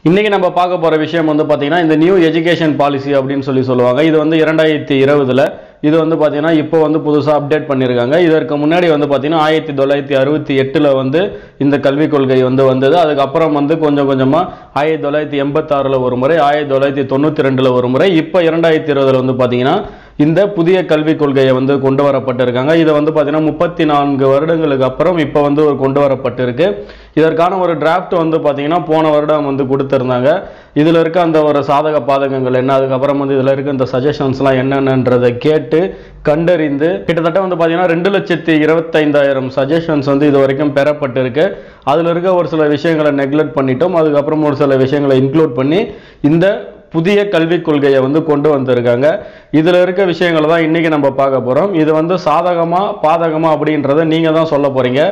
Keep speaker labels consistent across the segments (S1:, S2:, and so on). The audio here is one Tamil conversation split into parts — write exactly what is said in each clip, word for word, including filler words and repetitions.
S1: இன்னைக்கு நம்ம பார்க்க போற விஷயம் வந்து பாத்தீங்கன்னா இந்த நியூ எஜுகேஷன் பாலிசி அப்படின்னு சொல்லி சொல்லுவாங்க. இது வந்து இரண்டாயிரத்தி இருபதுல இது வந்து பாத்தீங்கன்னா இப்போ வந்து புதுசா அப்டேட் பண்ணிருக்காங்க. இதற்கு முன்னாடி வந்து பாத்தீங்கன்னா ஆயிரத்தி தொள்ளாயிரத்தி அறுபத்தி எட்டுல வந்து இந்த கல்விக் கொள்கை வந்து வந்தது. அதுக்கப்புறம் வந்து கொஞ்சம் கொஞ்சமா ஆயிரத்தி தொள்ளாயிரத்தி எண்பத்தி ஆறுல ஒரு முறை, ஆயிரத்தி தொள்ளாயிரத்தி தொண்ணூத்தி ரெண்டுல ஒரு முறை, இப்ப இரண்டாயிரத்தி இருபதுல வந்து பாத்தீங்கன்னா இந்த புதிய கல்விக் கொள்கையை வந்து கொண்டு வரப்பட்டிருக்காங்க. இதை வந்து பாத்தீங்கன்னா முப்பத்தி நான்கு வருடங்களுக்கு அப்புறம் இப்ப வந்து ஒரு கொண்டு வரப்பட்டிருக்கு. இதற்கான ஒரு டிராஃப்ட் வந்து பாத்தீங்கன்னா போன வருடம் வந்து கொடுத்திருந்தாங்க. இதுல இருக்க அந்த ஒரு சாதக பாதகங்கள் என்ன, அதுக்கப்புறம் வந்து இதுல இருக்க இந்த சஜஷன்ஸ்லாம் என்னென்னன்றதை கேட்டு கண்டறிந்து கிட்டத்தட்ட வந்து பாத்தீங்கன்னா ரெண்டு லட்சத்தி இருபத்தி ஐந்தாயிரம் சஜஷன்ஸ் வந்து இது வரைக்கும் பெறப்பட்டிருக்கு. அதுல இருக்க ஒரு சில விஷயங்களை நெக்லெக்ட் பண்ணிட்டோம். அதுக்கப்புறம் ஒரு சில விஷயங்களை இன்க்ளூட் பண்ணி இந்த புதிய கல்விக் கொள்கையை வந்து கொண்டு வந்திருக்காங்க. இதுல இருக்க விஷயங்களை தான் இன்னைக்கு நம்ம பார்க்க போறோம். இது வந்து சாதகமா பாதகமா அப்படின்றத நீங்க தான் சொல்ல போறீங்க.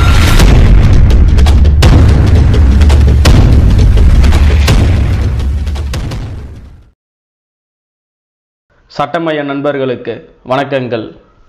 S1: சட்டமைய நண்பர்களுக்கு வணக்கங்கள்.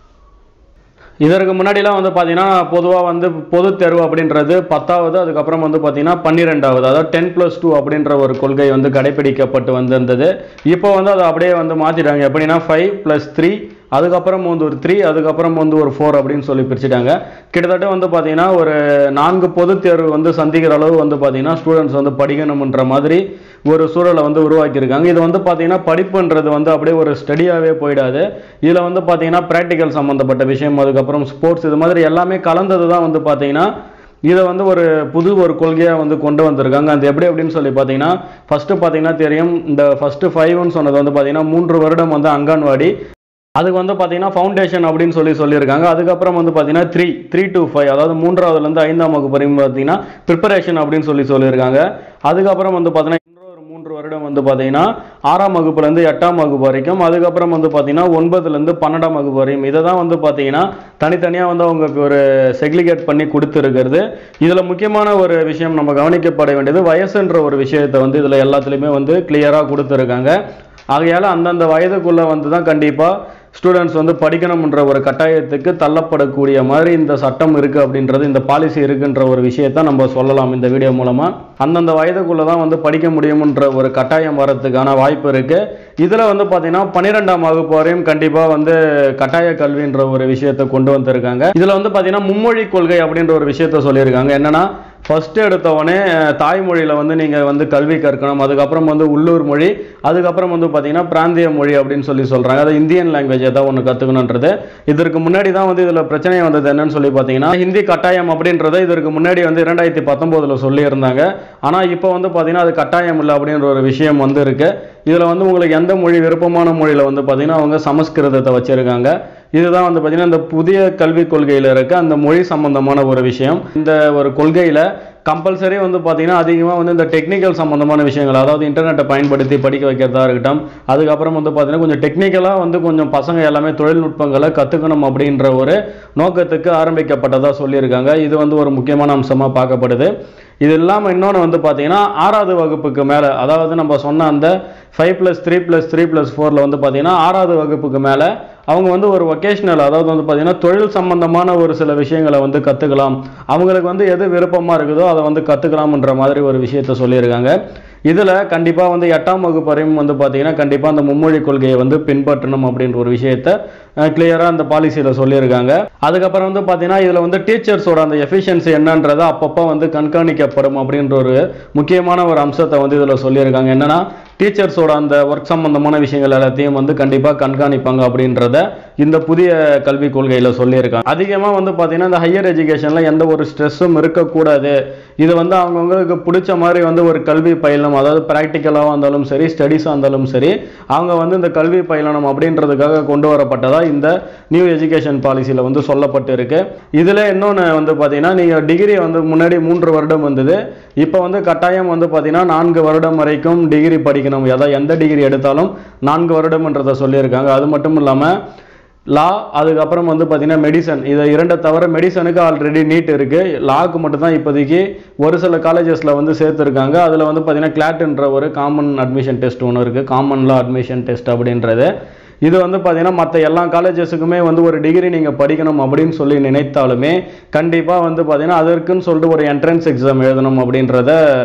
S1: இதற்கு முன்னாடிலாம் வந்து பார்த்தீங்கன்னா பொதுவாக வந்து பொது தேர்வு அப்படின்றது பத்தாவது, அதுக்கப்புறம் வந்து பார்த்தீங்கன்னா பன்னிரெண்டாவது, அதாவது டென் ப்ளஸ் டூ அப்படின்ற ஒரு கொள்கை வந்து கடைபிடிக்கப்பட்டு வந்திருந்தது. இப்போ வந்து அதை அப்படியே வந்து மாற்றிட்டாங்க. எப்படின்னா ஃபைவ் ப்ளஸ் த்ரீ, அதுக்கப்புறம் வந்து ஒரு த்ரீ, அதுக்கப்புறம் வந்து ஒரு ஃபோர் அப்படின்னு சொல்லி பிரிச்சுட்டாங்க. கிட்டத்தட்ட வந்து பார்த்தீங்கன்னா ஒரு நான்கு பொது தேர்வு வந்து சந்திக்கிற அளவு வந்து பார்த்தீங்கன்னா ஸ்டூடெண்ட்ஸ் வந்து படிக்கணும்ன்ற மாதிரி ஒரு சூழலை வந்து உருவாக்கியிருக்காங்க. இது வந்து பார்த்தீங்கன்னா படிப்புன்றது வந்து அப்படியே ஒரு ஸ்டடியாகவே போயிடாது. இதில் வந்து பார்த்தீங்கன்னா ப்ராக்டிக்கல் சம்மந்தப்பட்ட விஷயம், அதுக்கப்புறம் ஸ்போர்ட்ஸ், இது மாதிரி எல்லாமே கலந்தது தான் வந்து பார்த்தீங்கன்னா இதை வந்து ஒரு புது ஒரு கொள்கையாக வந்து கொண்டு வந்திருக்காங்க. அது எப்படி அப்படின்னு சொல்லி பார்த்தீங்கன்னா ஃபஸ்ட்டு பார்த்தீங்கன்னா தெரியும், இந்த ஃபஸ்ட்டு ஃபைவ்னு சொன்னது வந்து பார்த்தீங்கன்னா மூன்று வருடம் வந்து அங்கன்வாடி, அதுக்கு வந்து பார்த்தீங்கன்னா ஃபவுண்டேஷன் அப்படின்னு சொல்லி சொல்லியிருக்காங்க. அதுக்கப்புறம் வந்து பார்த்தீங்கன்னா த்ரீ த்ரீ டு ஃபைவ், அதாவது மூன்றாவதுலேருந்து ஐந்தாம் வகுப்பு வரைக்கும் பார்த்தீங்கன்னா ப்ரிப்பரேஷன் அப்படின்னு சொல்லி சொல்லியிருக்காங்க. அதுக்கப்புறம் வந்து பார்த்தீங்கன்னா இன்னொரு மூன்று வருடம் வந்து பார்த்தீங்கன்னா ஆறாம் வகுப்புலேருந்து எட்டாம் வகுப்பு வரைக்கும், அதுக்கப்புறம் வந்து பார்த்தீங்கன்னா ஒன்பதுலேருந்து பன்னெண்டாம் வகுப்பு வரையும். இதை தான் வந்து பார்த்தீங்கன்னா தனித்தனியாக வந்து அவங்களுக்கு ஒரு செக்ரிகேட் பண்ணி கொடுத்துருக்கிறது. இதில் முக்கியமான ஒரு விஷயம் நம்ம கவனிக்கப்பட வேண்டியது வயசுன்ற ஒரு விஷயத்தை வந்து இதில் எல்லாத்துலேயுமே வந்து கிளியராக கொடுத்துருக்காங்க. ஆகையால் அந்தந்த வயதுக்குள்ளே வந்து தான் கண்டிப்பாக ஸ்டூடெண்ட்ஸ் வந்து படிக்கணும்ன்ற ஒரு கட்டாயத்துக்கு தள்ளப்படக்கூடிய மாதிரி இந்த சட்டம் இருக்குது அப்படின்றது, இந்த பாலிசி இருக்குன்ற ஒரு விஷயத்தை நம்ம சொல்லலாம் இந்த வீடியோ மூலமாக. அந்தந்த வயதுக்குள்ளே தான் வந்து படிக்க முடியும்ன்ற ஒரு கட்டாயம் வரதுக்கான வாய்ப்பு இருக்குது. இதில் வந்து பார்த்தீங்கன்னா பன்னிரெண்டாம் வகுப்பு வரையும் கண்டிப்பாக வந்து கட்டாய கல்வின்ற ஒரு விஷயத்தை கொண்டு வந்திருக்காங்க. இதில் வந்து பார்த்தீங்கன்னா மும்மொழி கொள்கை அப்படின்ற ஒரு விஷயத்த சொல்லியிருக்காங்க. என்னன்னா ஃபர்ஸ்ட் எடுத்தவொடனே தாய்மொழியில் வந்து நீங்கள் வந்து கல்வி கற்கணும், அதுக்கப்புறம் வந்து உள்ளூர் மொழி, அதுக்கப்புறம் வந்து பார்த்தீங்கன்னா பிராந்திய மொழி அப்படின்னு சொல்லி சொல்கிறாங்க. அது இந்தியன் லாங்குவேஜ் ஏதாவது ஒன்று கற்றுக்கணுன்றது. இதற்கு முன்னாடி தான் வந்து இதில் பிரச்சனை வந்தது என்னன்னு சொல்லி பார்த்தீங்கன்னா ஹிந்தி கட்டாயம் அப்படின்றத இதற்கு முன்னாடி வந்து இரண்டாயிரத்தி பத்தொம்போதில் சொல்லியிருந்தாங்க. ஆனால் இப்போ வந்து பார்த்தீங்கன்னா அது கட்டாயம் இல்லை அப்படின்ற ஒரு விஷயம் வந்து இருக்கு. இதில் வந்து உங்களுக்கு எந்த மொழி விருப்பமான மொழியில் வந்து பார்த்தீங்கன்னா அவங்க சமஸ்கிருதத்தை வச்சிருக்காங்க. இதுதான் வந்து பார்த்தீங்கன்னா இந்த புதிய கல்விக் கொள்கையில் இருக்க அந்த மொழி சம்பந்தமான ஒரு விஷயம். இந்த ஒரு கொள்கையில் கம்பல்சரி வந்து பார்த்தீங்கன்னா அதிகமாக வந்து இந்த டெக்னிக்கல் சம்மந்தமான விஷயங்கள், அதாவது இன்டர்நெட்டை பயன்படுத்தி படிக்க வைக்கிறதா இருக்கட்டும், அதுக்கப்புறம் வந்து பார்த்தீங்கன்னா கொஞ்சம் டெக்னிக்கலாக வந்து கொஞ்சம் பசங்க எல்லாமே தொழில்நுட்பங்களை கற்றுக்கணும் அப்படின்ற ஒரு நோக்கத்துக்கு ஆரம்பிக்கப்பட்டதாக சொல்லியிருக்காங்க. இது வந்து ஒரு முக்கியமான அம்சமாக பார்க்கப்படுது. இது இல்லாமல் இன்னொன்று வந்து பார்த்தீங்கன்னா ஆறாவது வகுப்புக்கு மேலே, அதாவது நம்ம சொன்ன அந்த five plus three plus three plus ஃபோரில் வந்து பார்த்தீங்கன்னா ஆறாவது வகுப்புக்கு மேலே அவங்க வந்து ஒரு வொகேஷ்னல், அதாவது வந்து பார்த்தீங்கன்னா தொழில் சம்பந்தமான ஒரு சில விஷயங்களை வந்து கற்றுக்கலாம். அவங்களுக்கு வந்து எது விருப்பமாக இருக்குதோ அதை வந்து கற்றுக்கலாம்ன்ற மாதிரி ஒரு விஷயத்த சொல்லியிருக்காங்க. இதில் கண்டிப்பாக வந்து எட்டாம் வகுப்பு வரையும் வந்து பார்த்தீங்கன்னா கண்டிப்பாக அந்த மும்மொழி கொள்கையை வந்து பின்பற்றணும் அப்படின்ற ஒரு விஷயத்த கிளியராக அந்த பாலிசியில் சொல்லியிருக்காங்க. அதுக்கப்புறம் வந்து பார்த்தீங்கன்னா இதில் வந்து டீச்சர்ஸோட அந்த எஃபிஷியன்சி என்னன்றதை அப்பப்போ வந்து கண்காணிக்கப்படும் அப்படின்ற ஒரு முக்கியமான ஒரு அம்சத்தை வந்து இதில் சொல்லியிருக்காங்க. என்னன்னா டீச்சர்ஸோட அந்த ஒர்க் சம்பந்தமான விஷயங்கள் எல்லாத்தையும் வந்து கண்டிப்பாக கண்காணிப்பாங்க அப்படின்றத இந்த புதிய கல்விக் கொள்கையில் சொல்லியிருக்காங்க. அதிகமாக வந்து பார்த்தீங்கன்னா இந்த ஹையர் எஜுகேஷனில் எந்த ஒரு ஸ்ட்ரெஸ்ஸும் இருக்கக்கூடாது. இது வந்து அவங்கவுங்களுக்கு பிடிச்ச மாதிரி வந்து ஒரு கல்வி பயிலணும், அதாவது ப்ராக்டிக்கலாக இருந்தாலும் சரி, ஸ்டடீஸாக இருந்தாலும் சரி, அவங்க வந்து இந்த கல்வி பயிலணும் அப்படின்றதுக்காக கொண்டு வரப்பட்டதா இந்த நியூ எஜுகேஷன் பாலிசியில் வந்து சொல்லப்பட்டு இருக்கு. இதில் இன்னொன்று வந்து பார்த்தீங்கன்னா நீங்கள் டிகிரி வந்து முன்னாடி மூன்று வருடம் வந்தது, இப்போ வந்து கட்டாயம் வந்து பார்த்தீங்கன்னா நான்கு வருடம் வரைக்கும் டிகிரி படிக்கணும். அதாவது எந்த டிகிரி எடுத்தாலும் நான்கு வருடம்ன்றதை சொல்லியிருக்காங்க. அது மட்டும் இல்லாமல் லா, அதுக்கப்புறம் வந்து பார்த்தீங்கன்னா மெடிசன், இதை இரண்டை தவிர மெடிசனுக்கு ஆல்ரெடி நீட் இருக்குது. லாக்கு மட்டும்தான் இப்போதைக்கு ஒரு சில காலேஜஸில் வந்து சேர்த்துருக்காங்க. அதில் வந்து பார்த்தீங்கன்னா கிளாட்ன்ற ஒரு காமன் அட்மிஷன் டெஸ்ட் ஒன்று இருக்குது, காமன் லா அட்மிஷன் டெஸ்ட் அப்படின்றது. இது வந்து பார்த்தீங்கன்னா மற்ற எல்லா காலேஜஸுக்குமே வந்து ஒரு டிகிரி நீங்கள் படிக்கணும் அப்படின்னு சொல்லி நினைத்தாலுமே கண்டிப்பாக வந்து பார்த்தீங்கன்னா அதற்குன்னு சொல்லிட்டு ஒரு என்ட்ரன்ஸ் எக்ஸாம் எழுதணும் அப்படின்றத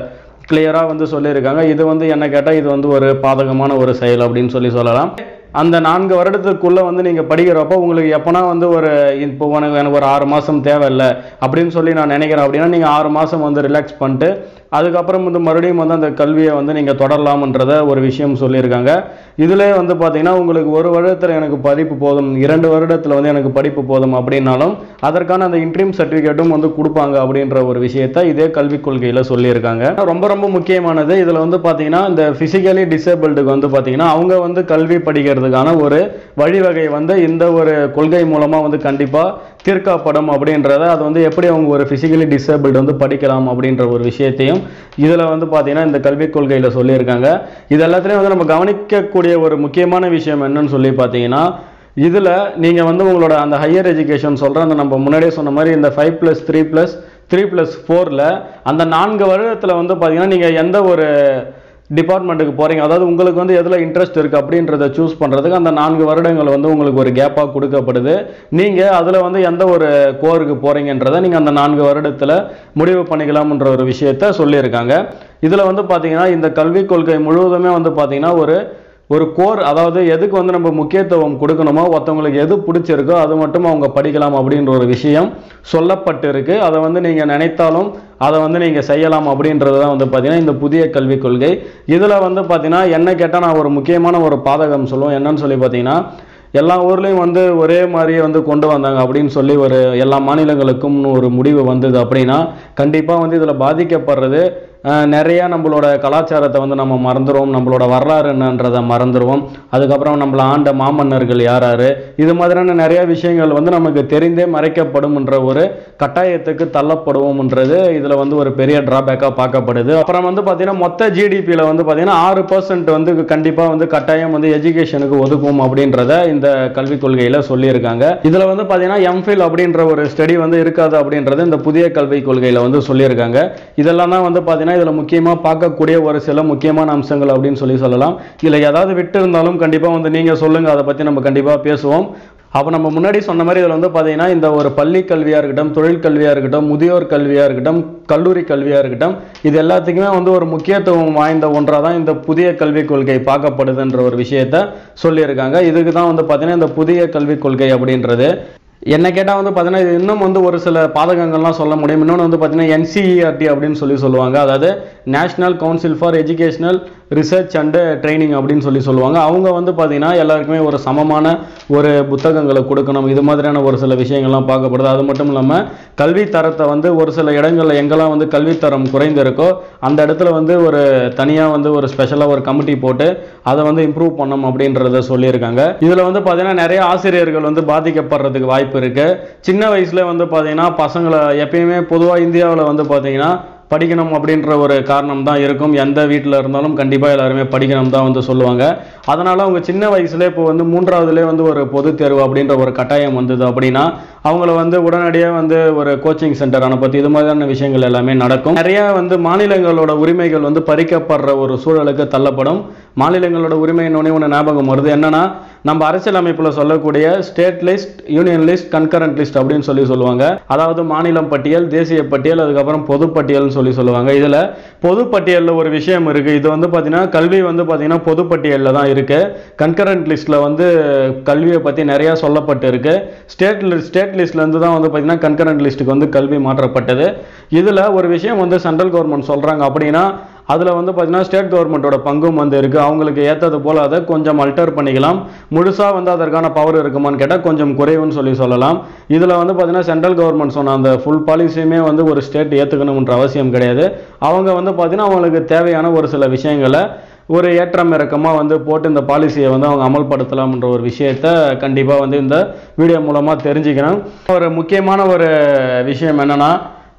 S1: கிளியராக வந்து சொல்லியிருக்காங்க. இது வந்து என்ன கேட்டால் இது வந்து ஒரு பாதகமான ஒரு செயல் அப்படின்னு சொல்லி சொல்லலாம். அந்த நான்கு வருடத்துக்குள்ளே வந்து நீங்கள் படிக்கிறப்போ உங்களுக்கு எப்போனா வந்து ஒரு இப்போ எனக்கு எனக்கு ஒரு ஆறு மாதம் தேவையில்லை அப்படின்னு சொல்லி நான் நினைக்கிறேன் அப்படின்னா நீங்கள் ஆறு மாதம் வந்து ரிலாக்ஸ் பண்ணிட்டு அதுக்கப்புறம் வந்து மறுபடியும் வந்து அந்த கல்வியை வந்து நீங்கள் தொடரலாம்ன்றத ஒரு விஷயம் சொல்லியிருக்காங்க. இதிலே வந்து பார்த்தீங்கன்னா உங்களுக்கு ஒரு வருடத்தில் எனக்கு படிப்பு போதும், இரண்டு வருடத்தில் வந்து எனக்கு படிப்பு போதும் அப்படின்னாலும் அதற்கான அந்த இன்ட்ரீம் சர்டிஃபிகேட்டும் வந்து கொடுப்பாங்க அப்படின்ற ஒரு விஷயத்தை இதே கல்விக் கொள்கையில் சொல்லியிருக்காங்க. ரொம்ப ரொம்ப முக்கியமானது இதில் வந்து பார்த்தீங்கன்னா இந்த ஃபிசிக்கலி டிசேபிள்டுக்கு வந்து பார்த்தீங்கன்னா அவங்க வந்து கல்வி படிக்கிறதுக்கான ஒரு வழிவகை வந்து இந்த ஒரு கொள்கை மூலமாக வந்து கண்டிப்பாக தீர்க்கப்படும் அப்படின்றத அது வந்து எப்படி அவங்க ஒரு ஃபிசிக்கலி டிசேபிள்டு வந்து படிக்கலாம் அப்படின்ற ஒரு விஷயத்தையும் இதில் வந்து பார்த்தீங்கன்னா இந்த கல்விக் கொள்கையில் சொல்லியிருக்காங்க. இது எல்லாத்துலேயும் வந்து நம்ம கவனிக்கக்கூடிய ஒரு முக்கியமான விஷயம் என்னன்னு சொல்லி பார்த்தீங்கன்னா இதில் நீங்கள் வந்து உங்களோட அந்த ஹையர் எஜுகேஷன் சொல்கிற அந்த நம்ம முன்னாடியே சொன்ன மாதிரி இந்த five plus three plus three plus ஃபோரில் அந்த நான்கு வருடத்தில் வந்து பார்த்தீங்கன்னா நீங்கள் எந்த ஒரு டிபார்ட்மெண்ட்டுக்கு போகிறீங்க, அதாவது உங்களுக்கு வந்து எதில் இன்ட்ரெஸ்ட் இருக்குது அப்படின்றத சூஸ் பண்ணுறதுக்கு அந்த நான்கு வருடங்கள் வந்து உங்களுக்கு ஒரு கேப்பாக கொடுக்கப்படுது. நீங்கள் அதில் வந்து எந்த ஒரு கோருக்கு போகிறீங்கன்றதை நீங்கள் அந்த நான்கு வருடத்தில் முடிவு பண்ணிக்கலாம்ன்ற ஒரு விஷயத்த சொல்லியிருக்காங்க. இதில் வந்து பார்த்தீங்கன்னா இந்த கல்விக் கொள்கை முழுவதுமே வந்து பார்த்தீங்கன்னா ஒரு ஒரு கோர், அதாவது எதுக்கு வந்து நம்ம முக்கியத்துவம் கொடுக்கணுமோ ஒருத்தவங்களுக்கு எது பிடிச்சிருக்கோ அது மட்டும் அவங்க படிக்கலாம் அப்படின்ற ஒரு விஷயம் சொல்லப்பட்டு இருக்கு. அதை வந்து நீங்கள் நினைத்தாலும் அதை வந்து நீங்கள் செய்யலாம் அப்படின்றது தான் வந்து பார்த்தீங்கன்னா இந்த புதிய கல்விக் கொள்கை. இதில் வந்து பார்த்தீங்கன்னா என்ன கேட்டால் நான் ஒரு முக்கியமான ஒரு பாதகம் சொல்லுவோம். என்னன்னு சொல்லி பார்த்தீங்கன்னா எல்லா ஊர்லேயும் வந்து ஒரே மாதிரியே வந்து கொண்டு வந்தாங்க அப்படின்னு சொல்லி ஒரு எல்லா மாநிலங்களுக்கும் ஒரு முடிவு வந்தது அப்படின்னா கண்டிப்பாக வந்து இதில் பாதிக்கப்படுறது நிறையா நம்மளோட கலாச்சாரத்தை வந்து நம்ம மறந்துடுவோம், நம்மளோட வரலாறு என்னன்றதை மறந்துடுவோம். அதுக்கப்புறம் நம்மளை ஆண்ட மாமன்னர்கள் யார் யார், இது மாதிரியான நிறைய விஷயங்கள் வந்து நமக்கு தெரிந்தே மறைக்கப்படும்ன்ற ஒரு கட்டாயத்துக்கு தள்ளப்படுவோம்ன்றது இதில் வந்து ஒரு பெரிய டிராபேக்காக பார்க்கப்படுது. அப்புறம் வந்து பார்த்தீங்கன்னா மொத்த ஜிடிபியில் வந்து பார்த்தீங்கன்னா ஆறு பர்சன்ட் வந்து கண்டிப்பாக வந்து கட்டாயம் வந்து எஜுகேஷனுக்கு ஒதுக்கும் அப்படின்றத இந்த கல்விக் கொள்கையில் சொல்லியிருக்காங்க. இதில் வந்து பார்த்தீங்கன்னா எம்ஃபில் அப்படின்ற ஒரு ஸ்டடி வந்து இருக்காது அப்படின்றது இந்த புதிய கல்விக் கொள்கையில் வந்து சொல்லியிருக்காங்க. இதெல்லாம் தான் வந்து பார்த்தீங்கன்னா இதில் முக்கியமாக பார்க்கக்கூடிய ஒரு சில முக்கியமான அம்சங்கள் அப்படின்னு சொல்லி சொல்லலாம். இதில் ஏதாவது விட்டு இருந்தாலும் கண்டிப்பாக வந்து நீங்கள் சொல்லுங்கள், அதை பற்றி நம்ம கண்டிப்பாக பேசுவோம். அப்போ நம்ம முன்னாடி சொன்ன மாதிரி இதில் வந்து பார்த்தீங்கன்னா இந்த ஒரு பள்ளி கல்வியாக இருக்கட்டும், தொழில் கல்வியாக இருக்கட்டும், முதியோர் கல்வியாக இருக்கட்டும், கல்லூரி கல்வியாக இருக்கட்டும், இது எல்லாத்துக்குமே வந்து ஒரு முக்கியத்துவம் வாய்ந்த ஒன்றாக தான் இந்த புதிய கல்விக் கொள்கை பார்க்கப்படுதுன்ற ஒரு விஷயத்த சொல்லியிருக்காங்க. இதுக்கு தான் வந்து பார்த்தீங்கன்னா இந்த புதிய கல்விக் கொள்கை அப்படின்றது. என்ன கேட்டால் வந்து பார்த்தீங்கன்னா இது இன்னும் வந்து ஒரு சில பாதகங்கள்லாம் சொல்ல முடியும். இன்னொன்று வந்து பார்த்தீங்கன்னா என்சிஇஆர்டி அப்படின்னு சொல்லி சொல்லுவாங்க, அதாவது national council for educational research and training அப்படின்னு சொல்லி சொல்லுவாங்க. அவங்க வந்து பார்த்தீங்கன்னா எல்லாருக்குமே ஒரு சமமான ஒரு புத்தகங்களை கொடுக்கணும், இது மாதிரியான ஒரு சில விஷயங்கள்லாம் பார்க்கப்படுது. அது மட்டும் இல்லாமல் கல்வி தரத்தை வந்து ஒரு சில இடங்களில் எங்கெல்லாம் வந்து கல்வித்தரம் குறைந்திருக்கோ அந்த இடத்துல வந்து ஒரு தனியாக வந்து ஒரு ஸ்பெஷலாக ஒரு கமிட்டி போட்டு அதை வந்து இம்ப்ரூவ் பண்ணணும் அப்படின்றத சொல்லியிருக்காங்க. இதில் வந்து பார்த்தீங்கன்னா நிறைய ஆசிரியர்கள் வந்து பாதிக்கப்படுறதுக்கு வாய்ப்பு இருக்கு. சின்ன வயசுல வந்து பார்த்தீங்கன்னா பசங்களை எப்பயுமே பொதுவாக இந்தியாவில் வந்து பார்த்தீங்கன்னா படிக்கணும் அப்படின்ற ஒரு காரணம் தான் இருக்கும். எந்த வீட்டில் இருந்தாலும் கண்டிப்பாக எல்லாருமே படிக்கணும் தான் வந்து சொல்லுவாங்க. அதனால் அவங்க சின்ன வயசுலேயே இப்போ வந்து மூன்றாவதுலேயே வந்து ஒரு பொது தேர்வு அப்படின்ற ஒரு கட்டாயம் வந்தது அப்படின்னா அவங்கள வந்து உடனடியாக வந்து ஒரு கோச்சிங் சென்டர் அனுப்பி இது மாதிரியான விஷயங்கள் எல்லாமே நடக்கும். நிறைய வந்து மாநிலங்களோட உரிமைகள் வந்து பறிக்கப்படுற ஒரு சூழலுக்கு தள்ளப்படும். மாநிலங்களோட உரிமை இன்னொன்று ஒன்று ஞாபகம் வருது. என்னன்னா நம்ம அரசியல் அமைப்பில் சொல்லக்கூடிய state list, union list, concurrent list அப்படின்னு சொல்லி சொல்லுவாங்க. அதாவது மாநிலம் பட்டியல், தேசிய பட்டியல், அதுக்கப்புறம் பொதுப்பட்டியல் சொல்லி சொல்லுவாங்க. இதில் பொதுப்பட்டியலில் ஒரு விஷயம் இருக்குது. இது வந்து பார்த்தீங்கன்னா கல்வி வந்து பார்த்தீங்கன்னா பொதுப்பட்டியலில் தான் இருக்குது. கன்கரண்ட் லிஸ்ட்டில் வந்து கல்வியை பற்றி நிறையா சொல்லப்பட்டு இருக்கு. ஸ்டேட் ஸ்டேட் லிஸ்ட்லேருந்து தான் வந்து பார்த்தீங்கன்னா கன்கரண்ட் லிஸ்ட்டுக்கு வந்து கல்வி மாற்றப்பட்டது. இதில் ஒரு விஷயம் வந்து சென்ட்ரல் கவர்மெண்ட் சொல்கிறாங்க அப்படின்னா அதில் வந்து பார்த்தீங்கன்னா ஸ்டேட் கவர்மெண்ட்டோட பங்கும் வந்து இருக்குது. அவங்களுக்கு ஏற்றது போல் அதை கொஞ்சம் அல்டர் பண்ணிக்கலாம். முழுசாக வந்து அதற்கான பவர் இருக்குமான்னு கேட்டால் கொஞ்சம் குறைவுன்னு சொல்லி சொல்லலாம். இதில் வந்து பார்த்தீங்கன்னா சென்ட்ரல் கவர்மெண்ட் சொன்ன அந்த ஃபுல் பாலிசியுமே வந்து ஒரு ஸ்டேட் ஏற்றுக்கணுன்ற அவசியம் கிடையாது. அவங்க வந்து பார்த்தீங்கன்னா அவங்களுக்கு தேவையான ஒரு சில விஷயங்களை ஒரு ஏற்றம் இறக்கமாக வந்து போட்டு இந்த பாலிசியை வந்து அவங்க அமல்படுத்தலாம்ன்ற ஒரு விஷயத்தை கண்டிப்பாக வந்து இந்த வீடியோ மூலமாக தெரிஞ்சுக்கணும். ஒரு முக்கியமான ஒரு விஷயம் என்னென்னா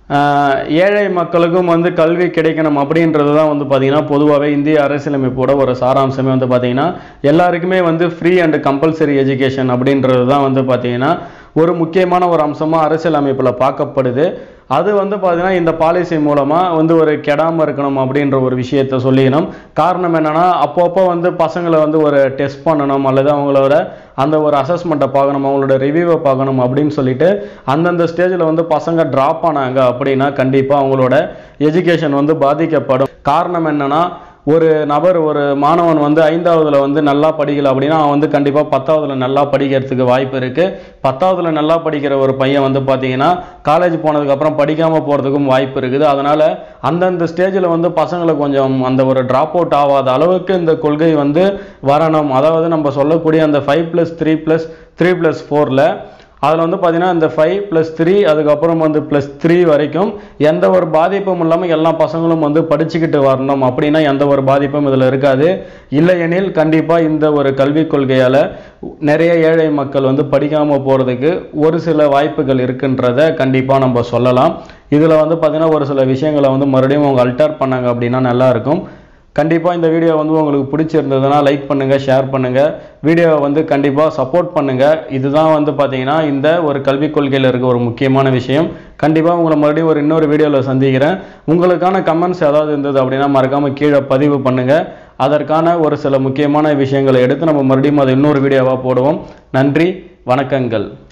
S1: ஏழை மக்களுக்கும் வந்து கல்வி கிடைக்கணும் அப்படின்றது தான் வந்து பார்த்தீங்கன்னா பொதுவாகவே இந்திய அரசியலமைப்போட ஒரு சாராம்சமே வந்து பார்த்தீங்கன்னா எல்லாருக்குமே வந்து ஃப்ரீ அண்ட் கம்பல்சரி எஜுகேஷன் அப்படின்றது தான் வந்து பார்த்தீங்கன்னா ஒரு முக்கியமான ஒரு அம்சமாக அரசியல் அமைப்பில் பார்க்கப்படுது. அது வந்து பார்த்தீங்கன்னா இந்த பாலிசி மூலமாக வந்து ஒரு கெடாமல் இருக்கணும் அப்படின்ற ஒரு விஷயத்த சொல்லிக்கணும். காரணம் என்னென்னா அப்பப்போ வந்து பசங்களை வந்து ஒரு டெஸ்ட் பண்ணணும் அல்லது அவங்களோட அந்த ஒரு அசஸ்மெண்ட்டை பார்க்கணும், அவங்களோட ரிவ்யூவை பார்க்கணும் அப்படின்னு சொல்லிட்டு அந்தந்த ஸ்டேஜில் வந்து பசங்க ட்ராப் ஆனாங்க அப்படின்னா கண்டிப்பாக அவங்களோட எஜுகேஷன் வந்து பாதிக்கப்படும். காரணம் என்னென்னா ஒரு நபர் ஒரு மாணவன் வந்து ஐந்தாவதுல வந்து நல்லா படிக்கல அப்படின்னா அவன் வந்து கண்டிப்பாக பத்தாவதுல நல்லா படிக்கிறதுக்கு வாய்ப்பு இருக்குது. பத்தாவதுல நல்லா படிக்கிற ஒரு பையன் வந்து பார்த்தீங்கன்னா காலேஜ் போனதுக்கப்புறம் படிக்காமல் போகிறதுக்கும் வாய்ப்பு இருக்குது. அதனால் அந்தந்த ஸ்டேஜில் வந்து பசங்களை கொஞ்சம் அந்த ஒரு ட்ராப் அவுட் ஆகாத அளவுக்கு இந்த கொள்கை வந்து வரணும். அதாவது நம்ம சொல்லக்கூடிய அந்த five plus three plus three plus ஃபோரில் அதில் வந்து பார்த்தீங்கன்னா இந்த ஃபைவ் ப்ளஸ் த்ரீ அதுக்கப்புறம் வந்து ப்ளஸ் த்ரீ வரைக்கும் எந்த ஒரு பாதிப்பும் இல்லாமல் எல்லா பசங்களும் வந்து படிச்சுக்கிட்டு வரணும் அப்படின்னா எந்த ஒரு பாதிப்பும் இதில் இருக்காது. இல்லையெனில் கண்டிப்பாக இந்த ஒரு கல்விக் கொள்கையால் நிறைய ஏழை மக்கள் வந்து படிக்காமல் போகிறதுக்கு ஒரு சில வாய்ப்புகள் இருக்குன்றதை கண்டிப்பாக நம்ம சொல்லலாம். இதில் வந்து பார்த்தீங்கன்னா ஒரு சில விஷயங்களை வந்து மறுபடியும் அவங்க அல்டர் பண்ணாங்க அப்படின்னா நல்லாயிருக்கும். கண்டிப்பாக இந்த வீடியோ வந்து உங்களுக்கு பிடிச்சிருந்ததுன்னா லைக் பண்ணுங்கள், ஷேர் பண்ணுங்கள், வீடியோவை வந்து கண்டிப்பாக சப்போர்ட் பண்ணுங்கள். இதுதான் வந்து பார்த்தீங்கன்னா இந்த ஒரு கல்விக் கொள்கையில் இருக்க ஒரு முக்கியமான விஷயம். கண்டிப்பாக உங்களை மறுபடியும் ஒரு இன்னொரு வீடியோவில் சந்திக்கிறேன். உங்களுக்கான கமெண்ட்ஸ் ஏதாவது இருந்தது அப்படின்னா மறக்காமல் கீழே பதிவு பண்ணுங்கள். அதற்கான ஒரு சில முக்கியமான விஷயங்களை எடுத்து நம்ம மறுபடியும் அதை இன்னொரு வீடியோவாக போடுவோம். நன்றி, வணக்கங்கள்.